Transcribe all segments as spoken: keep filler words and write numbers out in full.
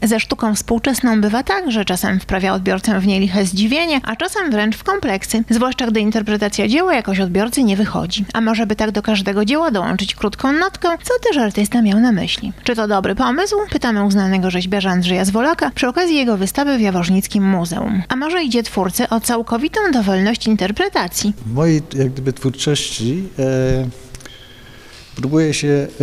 Ze sztuką współczesną bywa tak, że czasem wprawia odbiorcę w nieliche zdziwienie, a czasem wręcz w kompleksy, zwłaszcza gdy interpretacja dzieła jakoś odbiorcy nie wychodzi. A może by tak do każdego dzieła dołączyć krótką notkę, co też artysta miał na myśli? Czy to dobry pomysł? Pytamy uznanego rzeźbiarza Andrzeja Zwolaka przy okazji jego wystawy w Jaworznickim Muzeum. A może idzie twórcy o całkowitą dowolność interpretacji? W mojej jak gdyby twórczości e, próbuję się e,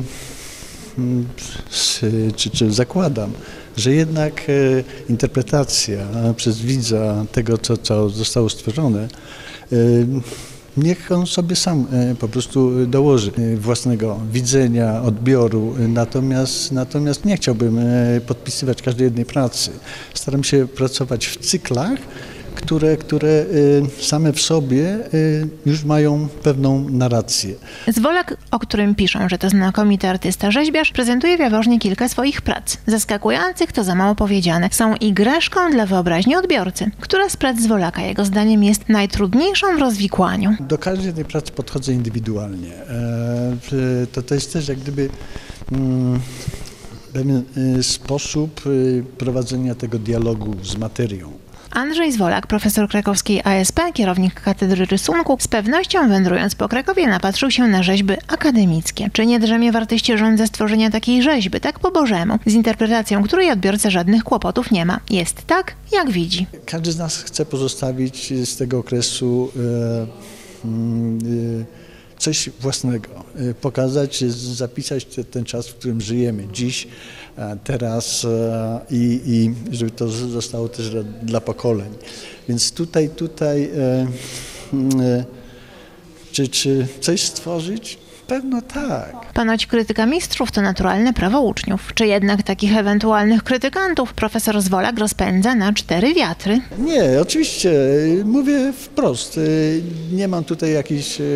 z, czy, czy zakładam, że jednak e, interpretacja przez widza tego, co, co zostało stworzone, e, niech on sobie sam e, po prostu dołoży e, własnego widzenia, odbioru, natomiast, natomiast nie chciałbym e, podpisywać każdej jednej pracy. Staram się pracować w cyklach, które, które same w sobie już mają pewną narrację. Zwolak, o którym piszą, że to znakomity artysta rzeźbiarz, prezentuje w Jaworznie kilka swoich prac. Zaskakujących to za mało powiedziane. Są igraszką dla wyobraźni odbiorcy. Która z prac Zwolaka, jego zdaniem, jest najtrudniejszą w rozwikłaniu? Do każdej tej pracy podchodzę indywidualnie. To, to jest też jak gdyby mm, pewien sposób prowadzenia tego dialogu z materią. Andrzej Zwolak, profesor krakowskiej A S P, kierownik Katedry Rysunku, z pewnością wędrując po Krakowie napatrzył się na rzeźby akademickie. Czy nie drzemie w artyście żądza stworzenia takiej rzeźby, tak po bożemu, z interpretacją której odbiorca żadnych kłopotów nie ma? Jest tak, jak widzi. Każdy z nas chce pozostawić z tego okresu e, e, coś własnego, e, pokazać, zapisać te, ten czas, w którym żyjemy dziś, teraz i, i żeby to zostało też dla, dla pokoleń. Więc tutaj, tutaj e, e, czy, czy coś stworzyć? Pewno tak. Ponoć krytyka mistrzów to naturalne prawo uczniów. Czy jednak takich ewentualnych krytykantów profesor Zwolak rozpędza na cztery wiatry? Nie, oczywiście. Mówię wprost. Nie mam tutaj jakichś e,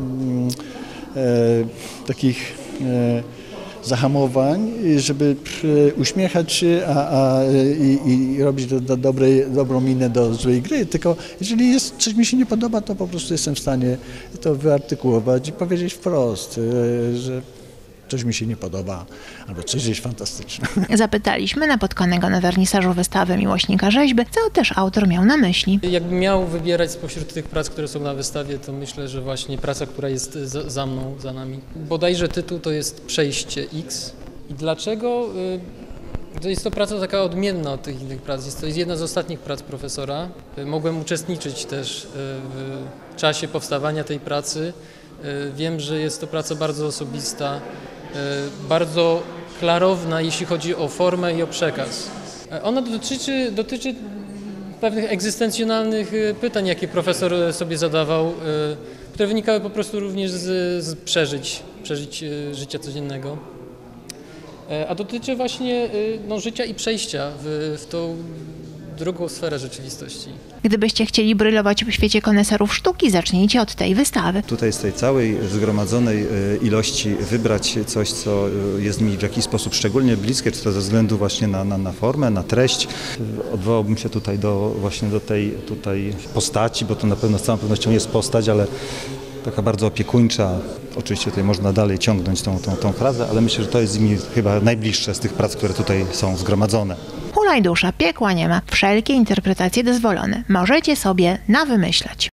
e, takich e, zahamowań, żeby uśmiechać się a, a, i, i robić do, do dobrej, dobrą minę do złej gry, tylko jeżeli jest, coś mi się nie podoba, to po prostu jestem w stanie to wyartykułować i powiedzieć wprost, że coś mi się nie podoba, albo coś jest fantastyczne. Zapytaliśmy napotkanego na wernisażu wystawy miłośnika rzeźby, co też autor miał na myśli. Jakbym miał wybierać spośród tych prac, które są na wystawie, to myślę, że właśnie praca, która jest za, za mną, za nami. Bodajże tytuł to jest Przejście X. I dlaczego? To jest to praca taka odmienna od tych innych prac. Jest to jest jedna z ostatnich prac profesora. Mogłem uczestniczyć też w czasie powstawania tej pracy. Wiem, że jest to praca bardzo osobista, bardzo klarowna, jeśli chodzi o formę i o przekaz. Ona dotyczy, dotyczy pewnych egzystencjonalnych pytań, jakie profesor sobie zadawał, które wynikały po prostu również z, z przeżyć, przeżyć życia codziennego. A dotyczy właśnie no, życia i przejścia w, w tą drugą sferę rzeczywistości. Gdybyście chcieli brylować w świecie koneserów sztuki, zacznijcie od tej wystawy. Tutaj z tej całej zgromadzonej ilości wybrać coś, co jest mi w jakiś sposób szczególnie bliskie, czy to ze względu właśnie na, na, na formę, na treść. Odwołałbym się tutaj do właśnie do tej tutaj postaci, bo to na pewno z całą pewnością jest postać, ale taka bardzo opiekuńcza. Oczywiście tutaj można dalej ciągnąć tą, tą, tą frazę, ale myślę, że to jest mi chyba najbliższe z tych prac, które tutaj są zgromadzone. Hulaj dusza, piekła nie ma. Wszelkie interpretacje dozwolone. Możecie sobie nawymyślać.